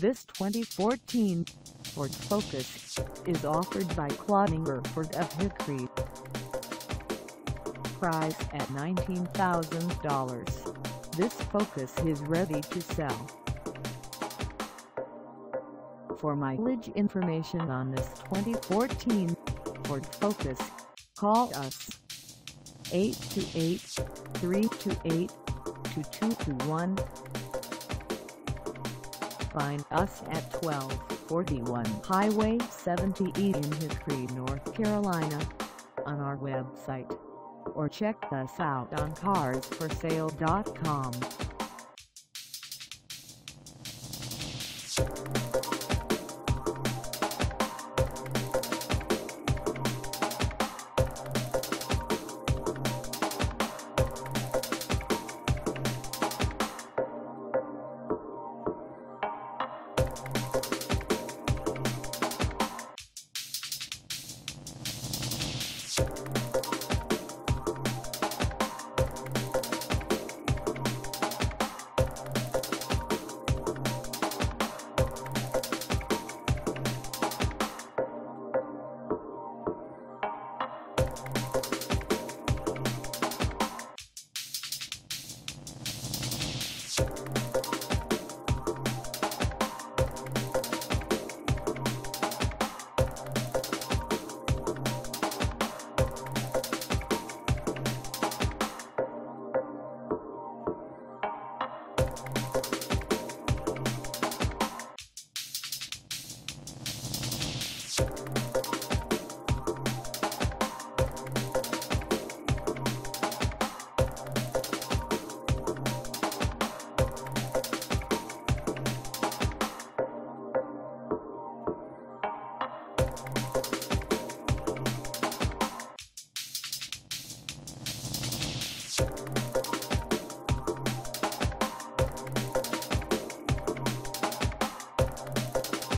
This 2014 Ford Focus is offered by Cloninger Ford of Hickory. Price at $19,000. This Focus is ready to sell. For mileage information on this 2014 Ford Focus, call us 828-328-2221. Find us at 1241 Highway 70 in Hickory, North Carolina, on our website, or check us out on carsforsale.com.